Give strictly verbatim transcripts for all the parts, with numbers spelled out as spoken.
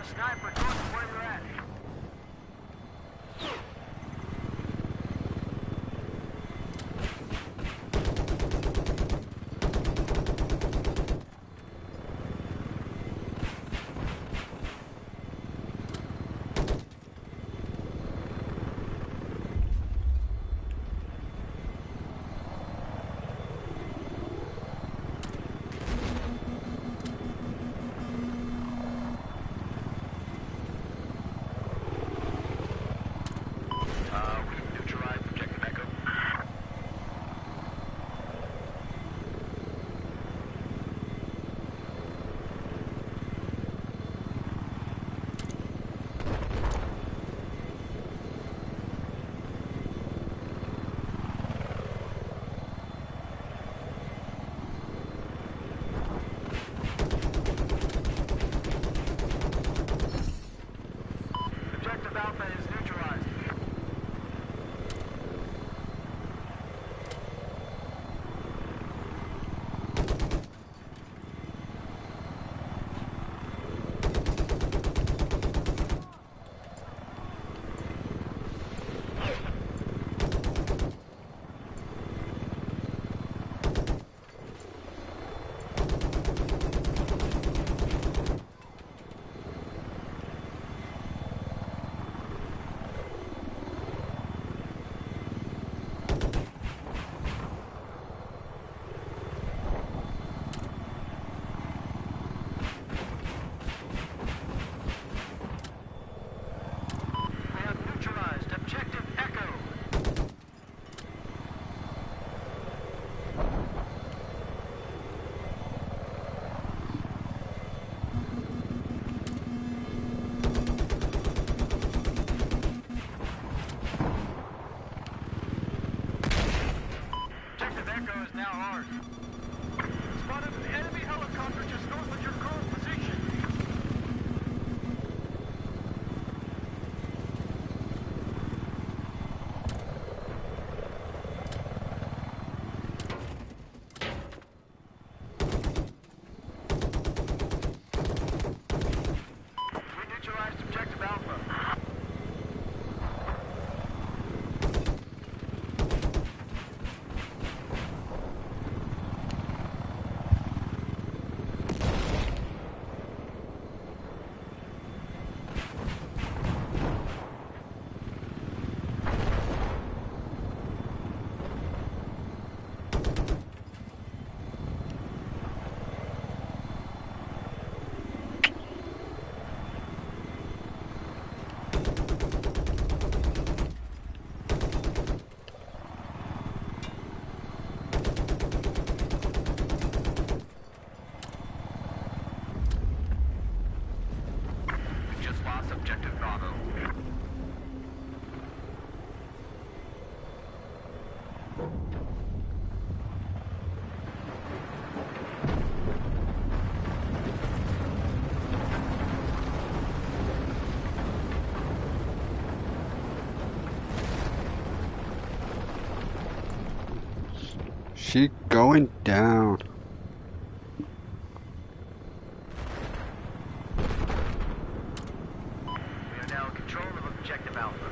a sniper towards where you're at. She going down. We are now in control of objective Alpha.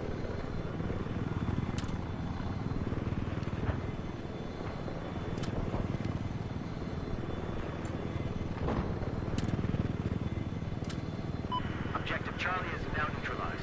Objective Charlie is now neutralized.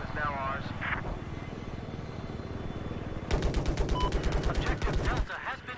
Objective Delta has been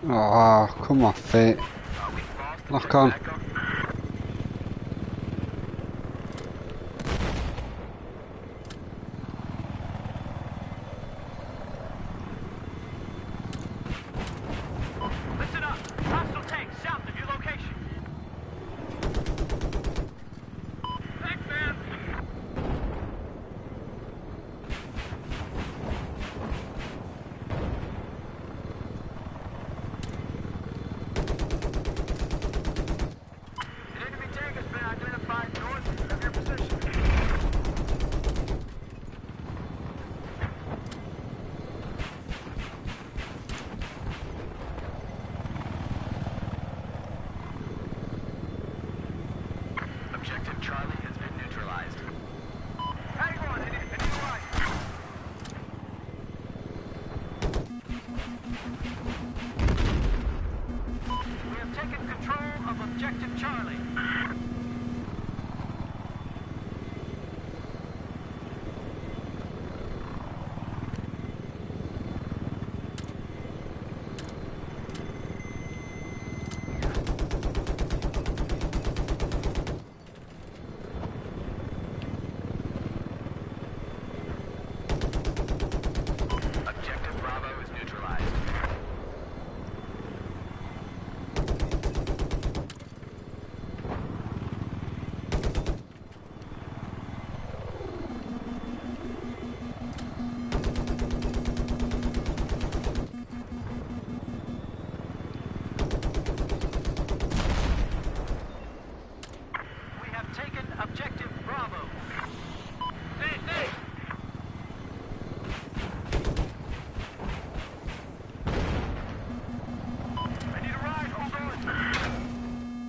Oh, come off it. Uh, we've lost Lock objective on. Echo. Listen up. Hostile tank south of your location. Thanks, man. An enemy tank has been identified north of your position. Objective Charlie has been neutralized. Hang on, I need, I need a ride. We have taken control of Objective Charlie. Objective Bravo is neutralized. We have taken Objective Bravo. Hey, hey! I need a ride, hold on.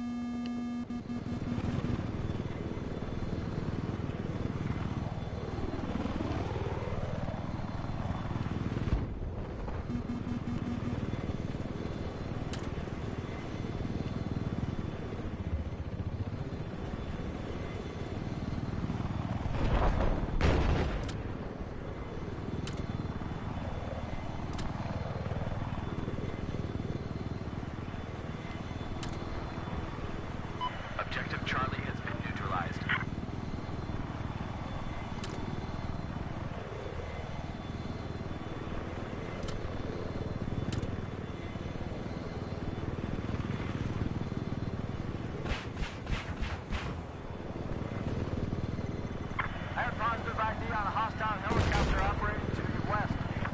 Objective Charlie has been neutralized. I have positive I D on a hostile helicopter operating to the west.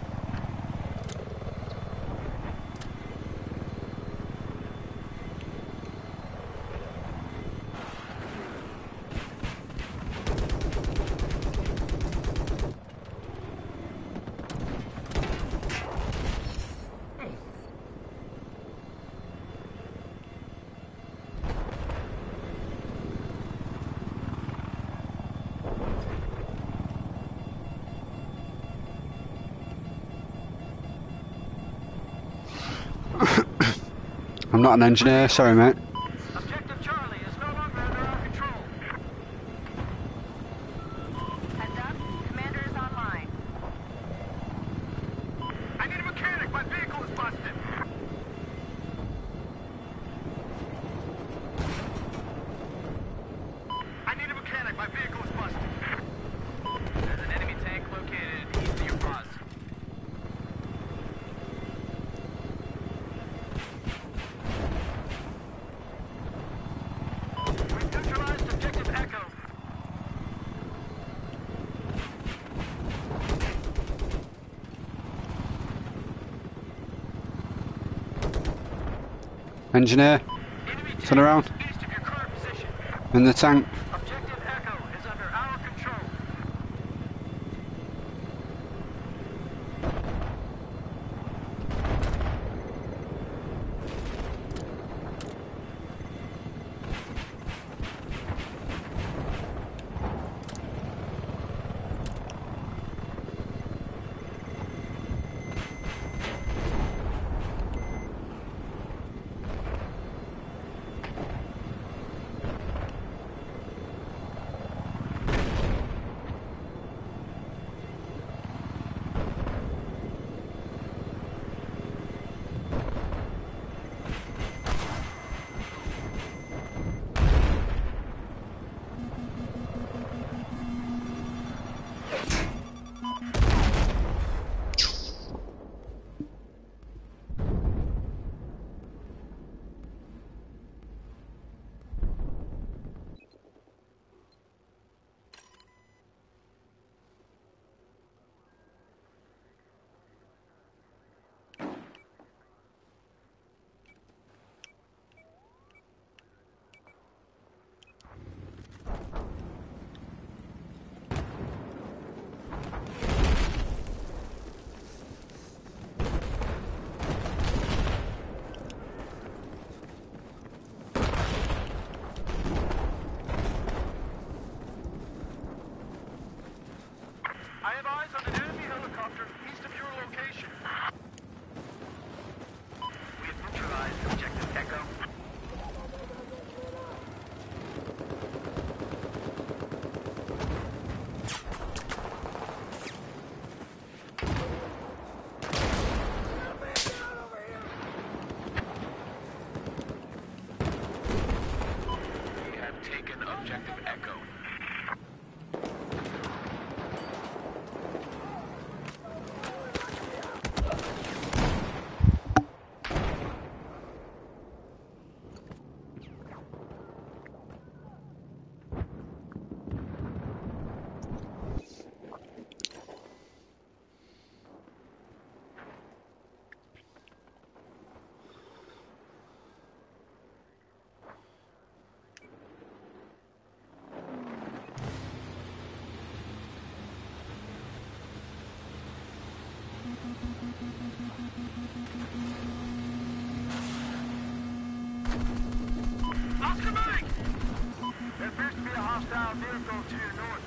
I'm not an engineer, sorry mate. Objective Charlie is no longer under our control. Heads up, Commander is online. I need a mechanic. My vehicle is busted. I need a mechanic. My vehicle is busted. There's an enemy tank located east of your pause. We've neutralized Objective Echo. Engineer, Enemy tank turn around. east of your current position. In the tank. Objective Echo is under our control. Hostile vehicle to your north.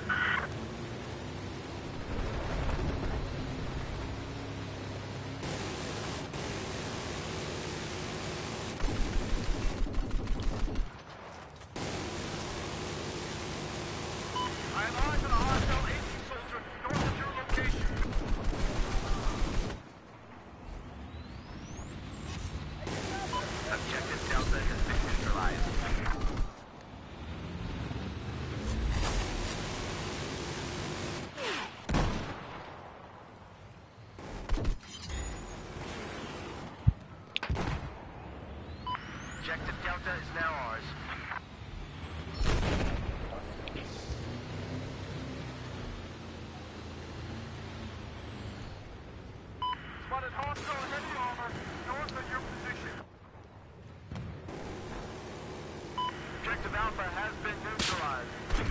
I have eyes on a hostile eighteen soldier north of your location. Objective Delta has been neutralized. Objective Delta is now ours. Spotted hostile heavy armor north of your position. Objective Alpha has been neutralized.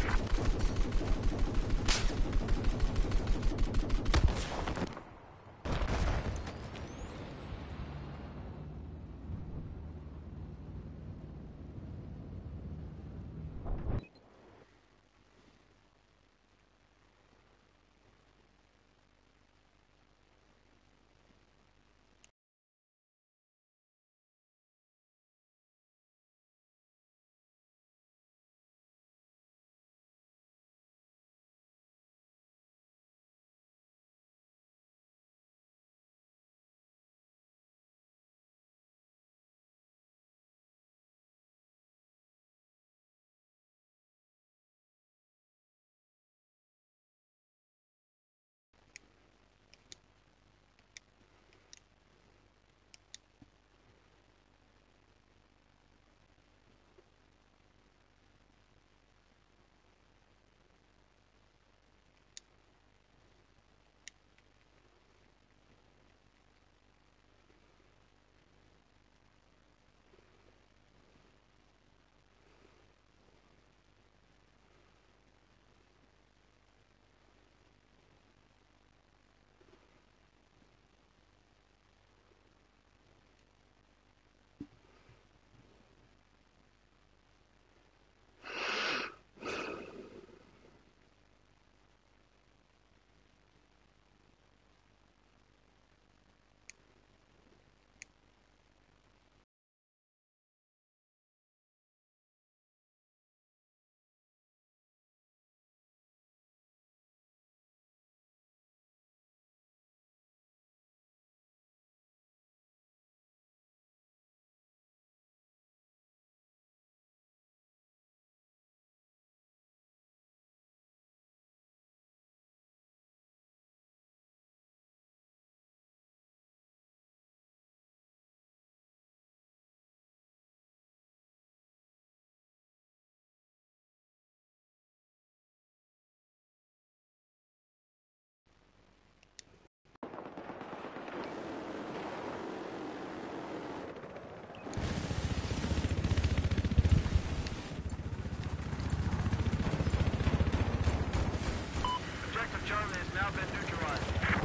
Charlie has now been neutralized.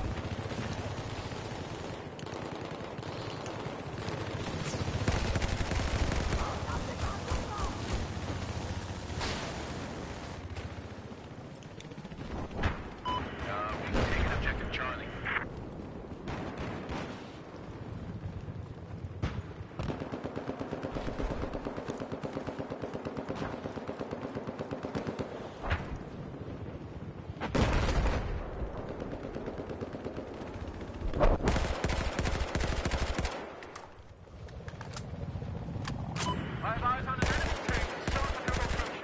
Uh, we've taken objective Charlie. I have eyes on an enemy train south of your location.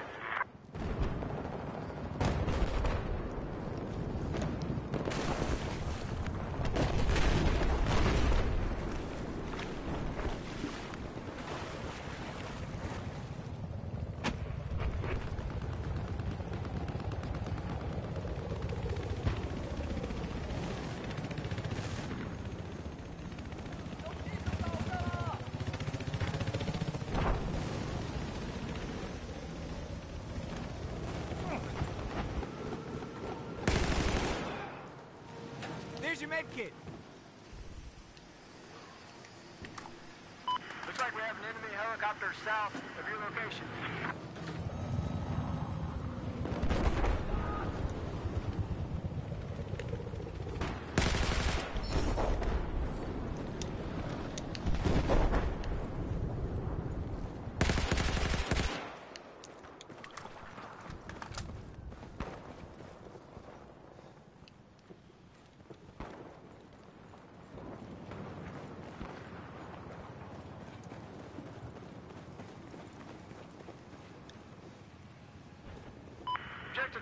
There's your med kit. Looks like we have an enemy helicopter south of your location.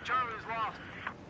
Charlie is lost.